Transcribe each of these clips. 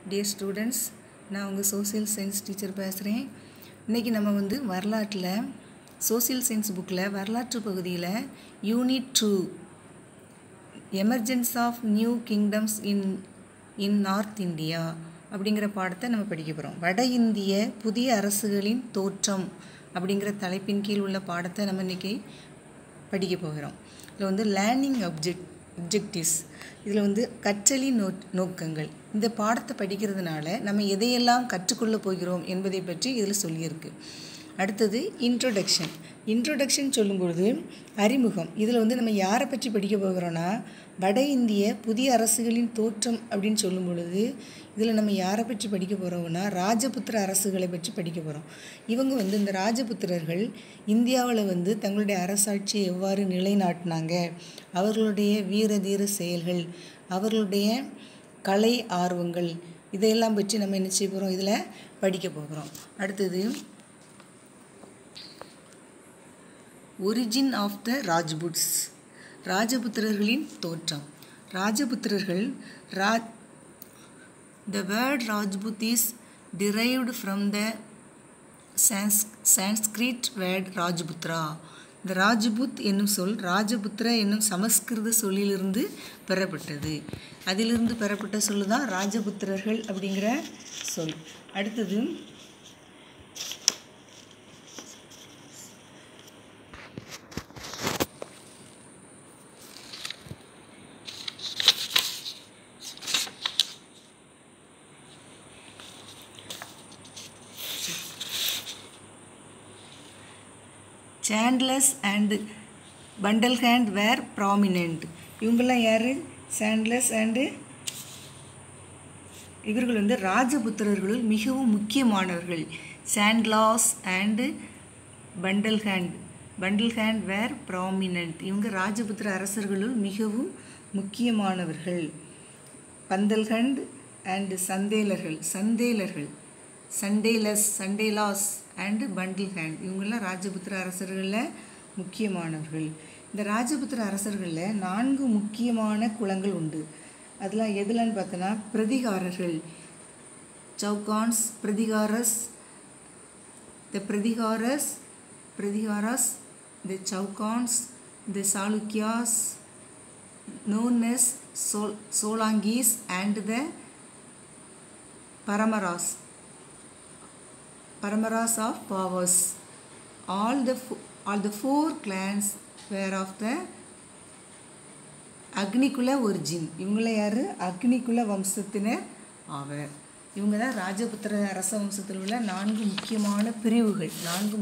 Dear students, நான் உங்கள் social science teacher பேசுகிறேன். இன்றைக்கி நம்ம வரலாற்றில் சோசியல் சயின்ஸ் புக்கில் வரலாற்று பகுதியில் unit 2 emergence of new kingdoms in north India அப்படிங்கிற பாடத்தை நம்ம படிக்க போகிறோம். வட இந்திய புதிய அரசுகளின் தோற்றம் அப்படிங்கிற தலைப்பின் கீழ் உள்ள பாடத்தை நம்ம இன்றைக்கி படிக்க போகிறோம். இதில் லேர்னிங் அப்ஜெக்டிவ்ஸ், இதில் கற்றலின் நோக்கங்கள். இந்த பாடத்தை படிக்கிறதுனால நம்ம எதையெல்லாம் கற்றுக்கொள்ள போகிறோம் என்பதை பற்றி இதில் சொல்லியிருக்கு. அடுத்தது இன்ட்ரோடக்ஷன் சொல்லும்பொழுது அறிமுகம். இதில் நம்ம யாரை பற்றி படிக்க போகிறோன்னா வட இந்திய புதிய அரசுகளின் தோற்றம் அப்படின்னு சொல்லும் பொழுது இதில் நம்ம யாரை பற்றி படிக்க போகிறோம்னா ராஜபுத்திர அரசுகளை பற்றி படிக்க போகிறோம். இவங்க இந்த ராஜபுத்திரர்கள் இந்தியாவில் தங்களுடைய அரசாட்சியை எவ்வாறு நிலைநாட்டினாங்க, அவர்களுடைய வீர தீர செயல்கள், அவர்களுடைய கலை ஆர்வங்கள், இதையெல்லாம் பற்றி நம்ம என்ன செய்ய போகிறோம், இதில் படிக்க போகிறோம். அடுத்தது ஒரிஜின் ஆஃப் த ராஜ்புட்ஸ், ராஜபுத்திரர்களின் தோற்றம். ராஜபுத்திரர்கள் the word Rajput is derived from the Sanskrit word Rajputra. இந்த ராஜ்புத் என்னும் சொல் ராஜபுத்திர என்னும் சமஸ்கிருத சொல்லிலிருந்து பெறப்பட்டது. அதிலிருந்து பெறப்பட்ட சொல் தான் ராஜபுத்திரர்கள் அப்படிங்கிற சொல். அடுத்தது சாண்ட்லஸ் அண்ட் பண்டல்ஹேண்ட் வேர் ப்ராமினென்ட். இவங்கெல்லாம் யார்? சாண்ட்லஸ் அண்டு இவர்கள் ராஜபுத்திரர்களுள் மிகவும் முக்கியமானவர்கள். Chandelas and Bundelkhand were prominent. இவங்க ராஜபுத்திர அரசர்களுள் மிகவும் முக்கியமானவர்கள். பந்தல்ஹண்ட் அண்டு சண்டேலாஸ் அண்டு பண்டில்ஹேண்ட், இவங்கெல்லாம் ராஜபுத்திர அரசர்களில் முக்கியமானவர்கள். இந்த ராஜபுத்திர அரசர்களில் 4 முக்கியமான குலங்கள் உண்டு. அதெல்லாம் எதுலன்னு பார்த்தோன்னா பிரதிகாரர்கள், Chauhans, Pratiharas, the Chauhans, the Chalukyas, known as Solankis and the Paramaras of Pavas. All the 4 clans were of the Agnikula origin. இவங்கள யார்? அக்னிகுல வம்சத்தினர் ஆவர். இவங்க தான் ராஜபுத்திர அரச வம்சத்தில் உள்ள 4 முக்கியமான பிரிவுகள்.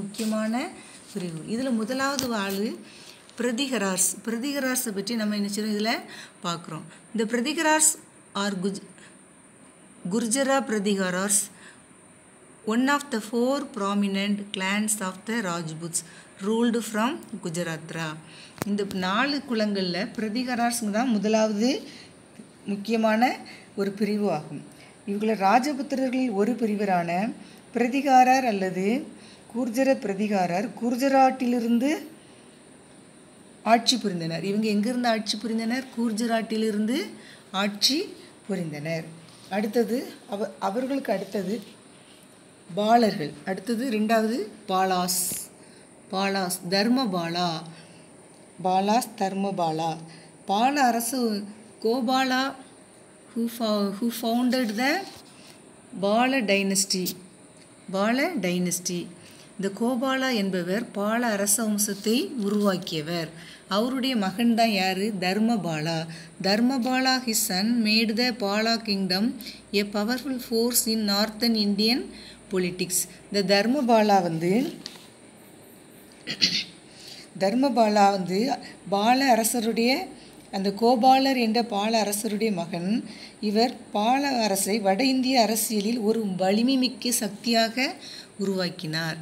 இதில் முதலாவது ஆள் பிரதிகரார்ஸை பற்றி நம்ம என்ன செய்யறோம் இதில் பார்க்குறோம். இந்த Pratiharas are Gurjara Pratiharas, one of the 4 prominent clans of the Rajputs ruled from Gujarat. இந்த 4 குலங்களில் பிரதிகாரார்ஸுங்க தான் முதலாவது முக்கியமான ஒரு பிரிவு ஆகும். இவங்கள ராஜபுத்திரர்களில் ஒரு பிரிவரான பிரதிகாரர் அல்லது குர்ஜர பிரதிகாரர் குர்ஜராட்டிலிருந்து ஆட்சி புரிந்தனர். இவங்க எங்கிருந்து ஆட்சி புரிந்தனர்? குர்ஜராட்டிலிருந்து ஆட்சி புரிந்தனர். அடுத்தது அவர்களுக்கு அடுத்தது பாலர்கள். அடுத்தது 2வது பாலாஸ் தர்மபாலா. பால அரசு Gopala who founded the Pala dynasty. இந்த கோபாலா என்பவர் பால அரச வம்சத்தை உருவாக்கியவர். அவருடைய மகன் தான் யார்? Dharmapala his son made the Pala kingdom a powerful force in northern Indian politics. இந்த தர்மபாலா பால அரசருடைய அந்த கோபாலர் என்ற பால அரசருடைய மகன். இவர் பால அரசை வட இந்திய அரசியலில் ஒரு வலிமைமிக்க சக்தியாக உருவாக்கினார்.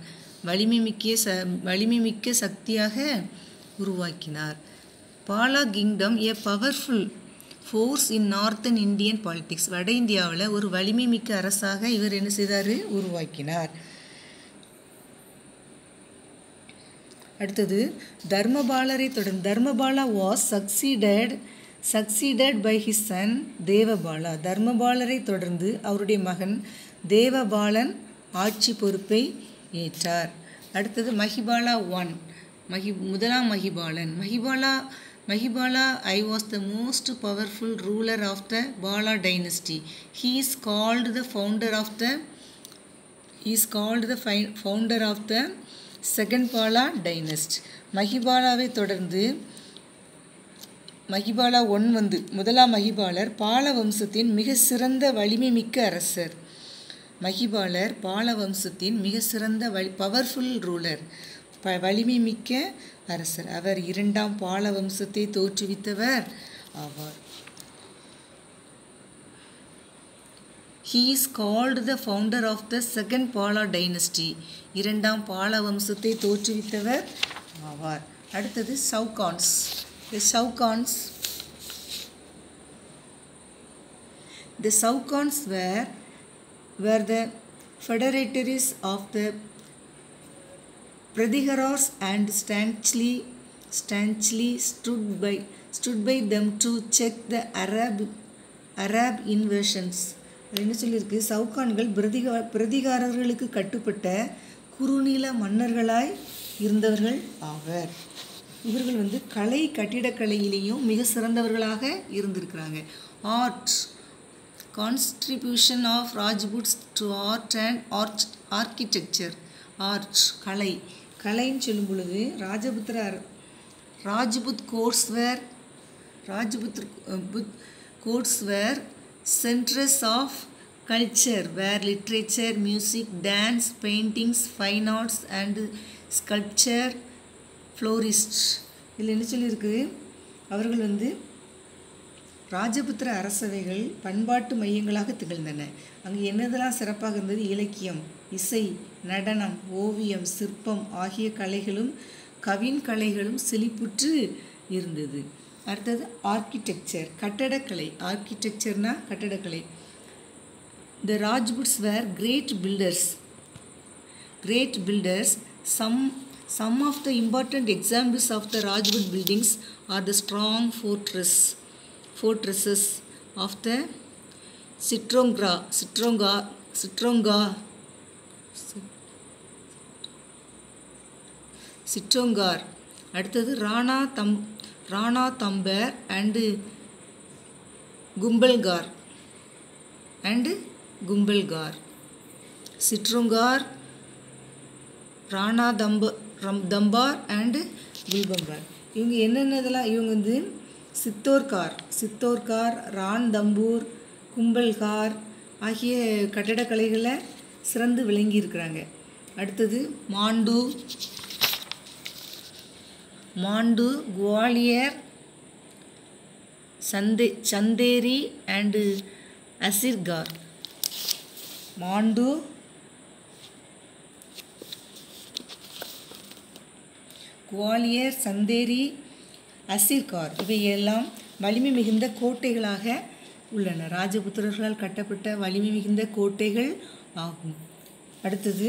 Pala kingdom a powerful force in northern Indian politics. வட இந்தியாவில் ஒரு வலிமைமிக்க அரசாக இவர் என்ன செய்தார்? உருவாக்கினார். அடுத்தது தர்மபாலரை தொடர்ந்து Dharmapala was succeeded succeeded by his son Devapala. தர்மபாலரை தொடர்ந்து அவருடைய மகன் தேவபாலன் ஆட்சி பொறுப்பை ஏற்றார். அடுத்தது மஹிபாலா 1. முதலாம் Mahipalan. Mahipala I was the most powerful ruler of the Bala dynasty. He is called the founder of the second Bala dynasty. மஹிபாலாவை தொடர்ந்து மஹிபாலா 1 முதலாம் மஹிபாலர் பால வம்சத்தின் மிக சிறந்த வலிமை மிக்க அரசர். மஹிபாலர் பால வம்சத்தின் மிக சிறந்த பவர்ஃபுல் ரூலர், வலிமை மிக்க அரசர். அவர் 2ஆம் பால வம்சத்தை தோற்றுவித்தவர் ஆவார். He is called the founder of the second Pala dynasty. 2ஆம் பால வம்சத்தை தோற்றுவித்தவர் ஆவார். அடுத்தது Chauhans. The Saukans were the federators of the Prathiharas and stanchly stood by them to check the Arab invasions. என்ன சொல்லியிருக்கு? சவுகான்கள் பிரதிகாரர்களுக்கு கட்டுப்பட்ட குறுநில மன்னர்களாய் இருந்தவர்கள் ஆவர். இவர்கள் கலை கட்டிடக்கலையிலேயும் மிக சிறந்தவர்களாக இருந்திருக்கிறாங்க. Art, contribution of Rajputs to art and architecture. Art கலைன்னு சொல்லும் பொழுது Rajput courts were centres of culture where literature, music, dance, paintings, fine arts and sculpture flourished. இதில் என்ன சொல்லியிருக்கு? அவர்கள் ராஜபுத்திர அரசவைகள் பண்பாட்டு மையங்களாக திகழ்ந்தன. அங்கு என்னதெல்லாம் சிறப்பாக இருந்தது? இலக்கியம், இசை, நடனம், ஓவியம், சிற்பம் ஆகிய கலைகளும் கவின்கலைகளும் செழிப்புற்று இருந்தது. அடுத்தது ஆர்கிடெக்சர், கட்டடக்கலை. ஆர்கிடெக்சர்னா கட்டடக்கலை. The Rajputs were great builders. Some of the important examples of the Rajput buildings are the strong fortresses of the Sitrongar. அடுத்தது Ranthambore and Kumbhalgarh. Chittorgarh, Ranthambore and Kumbhalgarh. இவங்க என்னென்னதெல்லாம்? இவங்க சித்தோர்கார், ரான் தம்பூர், கும்பல்கார் ஆகிய கட்டடக்கலைகளில் சிறந்து விளங்கியிருக்கிறாங்க. அடுத்தது மாண்டு, குவாலியர், சந்தேரி அண்டு அசிர்கார். மாண்டு, குவாலியர், சந்தேரி, அசிர்கார் இவையெல்லாம் வலிமை மிகுந்த கோட்டைகளாக உள்ளன. ராஜபுத்திரர்களால் கட்டப்பட்ட வலிமை மிகுந்த கோட்டைகள் ஆகும். அடுத்தது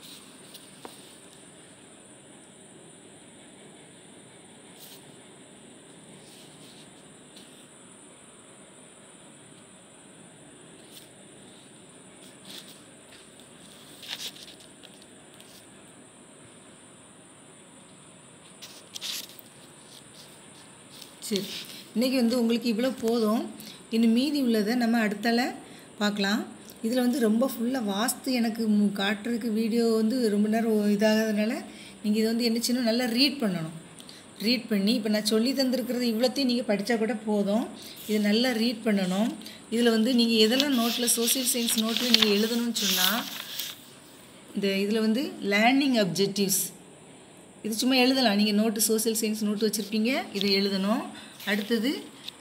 சரி, இன்றைக்கி உங்களுக்கு இவ்வளோ போதும். இன்னும் மீதி உள்ளதை நம்ம அடுத்தால பார்க்கலாம். இதில் ரொம்ப ஃபுல்லாக வாஸ்து எனக்கு காட்டுறதுக்கு வீடியோ ரொம்ப நேரம் இதாகிறதுனால நீங்கள் இதை என்ன செய்யணும்? நல்லா ரீட் பண்ணணும். ரீட் பண்ணி இப்போ நான் சொல்லி தந்திருக்கிறது இவ்வளோத்தையும் நீங்கள் படித்தா கூட போதும். இதை நல்லா ரீட் பண்ணணும். இதில் நீங்கள் எதெல்லாம் நோட்டில் சோசியல் சயின்ஸ் நோட்டில் நீங்கள் எழுதணும்னு சொன்னால் இதில் லேர்னிங் அப்ஜெக்டிவ்ஸ் இது சும்மா எழுதலாம். நீங்கள் நோட்டு சோசியல் சயின்ஸ் நோட்டு வச்சுருப்பீங்க, இதை எழுதணும். அடுத்தது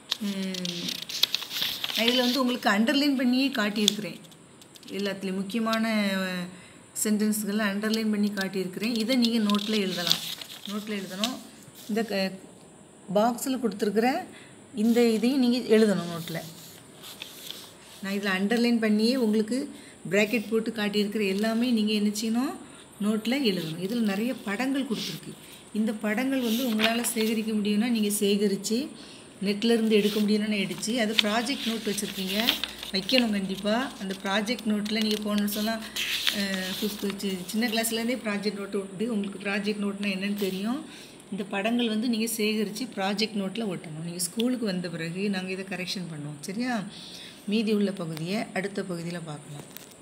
நான் இதில் உங்களுக்கு அண்டர்லைன் பண்ணியே காட்டியிருக்கிறேன். எல்லாத்துலேயும் முக்கியமான சென்டென்ஸ்களை அண்டர்லைன் பண்ணி காட்டியிருக்கிறேன். இதை நீங்கள் நோட்டில் எழுதணும். இந்த பாக்ஸில் கொடுத்துருக்குற இந்த இதையும் நீங்கள் எழுதணும் நோட்டில். நான் இதில் அண்டர்லைன் பண்ணியே உங்களுக்கு ப்ராக்கெட் போட்டு காட்டியிருக்கிற எல்லாமே நீங்கள் என்ன செய்யணும்? நோட்டில் எழுதணும். இதில் நிறைய படங்கள் கொடுத்துருக்கு. இந்த படங்கள் உங்களால் சேகரிக்க முடியும்னா நீங்கள் சேகரித்து நெட்லேருந்து எடுக்க முடியலன்னு எடுத்து அது ப்ராஜெக்ட் நோட் வச்சுருக்கீங்க, வைக்கணும் கண்டிப்பாக. அந்த ப்ராஜெக்ட் நோட்டில் நீங்கள் போன வருஷம்லாம் ஃபிஃப்த்து சின்ன கிளாஸ்லேருந்தே ப்ராஜெக்ட் நோட்டு உண்டு. உங்களுக்கு ப்ராஜெக்ட் நோட்னால் என்னென்னு தெரியும். இந்த படங்கள் வந்து நீங்கள் சேகரித்து ப்ராஜெக்ட் நோட்டில் ஒட்டணும். நீங்கள் ஸ்கூலுக்கு வந்த பிறகு நாங்கள் இதை கரெக்ஷன் பண்ணுவோம். சரியா? மீதி உள்ள பகுதியை அடுத்த பகுதியில் பார்க்கலாம்.